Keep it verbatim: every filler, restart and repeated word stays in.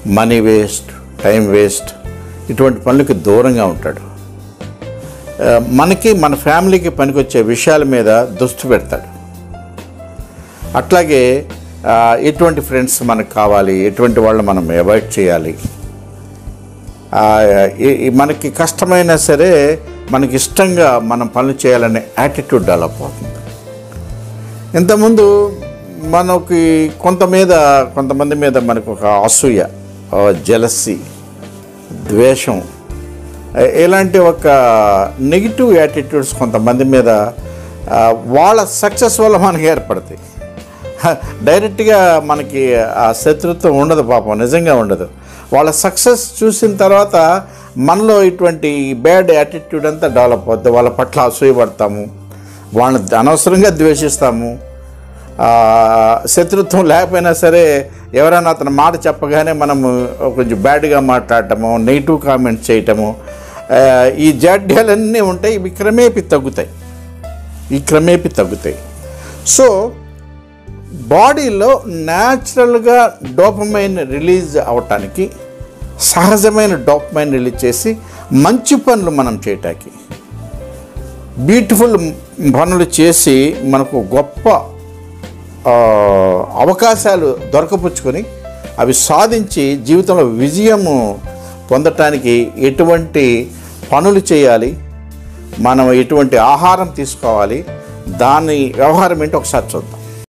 Money waste, time waste, ఇటువంటి పనులకి దూరంగా ఉంటాడు. మనకి మన ఫ్యామిలీకి పనికొచ్చే విషయాల మీద దృష్టి పెడతాడు. అట్లాగే ఎటువంటి ఫ్రెండ్స్ మనకు కావాలి, ఎటువంటి వాళ్ళు మనం అవాయిడ్ చేయాలి, మనకి కష్టమైనా సరే మనకి ఇష్టంగా మనం పనులు చేయాలనే యాటిట్యూడ్ డెవలప్ అవుతుంది. ఇంతకుముందు మనకి కొంత మీద కొంతమంది మీద మనకు ఒక అసూయ, జెలసీ, ద్వేషం, ఇలాంటి ఒక నెగిటివ్ యాటిట్యూడ్స్ కొంతమంది మీద వాళ్ళ సక్సెస్ వల్ల మనకి ఏర్పడతాయి. డైరెక్ట్గా మనకి ఆ శత్రుత్వం ఉండదు, పాపం నిజంగా ఉండదు. వాళ్ళ సక్సెస్ చూసిన తర్వాత మనలో ఇటువంటి బ్యాడ్ యాటిట్యూడ్ అంతా డెవలప్ అవుతుంది. వాళ్ళ పట్ల అసూయపడతాము, వాళ్ళని అనవసరంగా ద్వేషిస్తాము. శత్రుత్వం లేకపోయినా సరే ఎవరైనా అతని మాట చెప్పగానే మనము కొంచెం బ్యాడ్గా మాట్లాడటము, నెగిటివ్ కామెంట్స్ చేయటము, ఈ జాడ్యాలన్నీ ఉంటాయి. ఇవి క్రమేపీ తగ్గుతాయి ఈ క్రమేపీ తగ్గుతాయి సో బాడీలో న్యాచురల్గా డోపమైన్ రిలీజ్ అవటానికి, సహజమైన డోపమైన్ రిలీజ్ చేసి మంచి పనులు మనం చేయటానికి, బ్యూటిఫుల్ పనులు చేసి మనకు గొప్ప అవకాశాలు దొరకపుచ్చుకొని అవి సాధించి జీవితంలో విజయము పొందటానికి ఎటువంటి పనులు చేయాలి, మనం ఎటువంటి ఆహారం తీసుకోవాలి, దాని వ్యవహారం ఏంటో ఒకసారి చూద్దాం.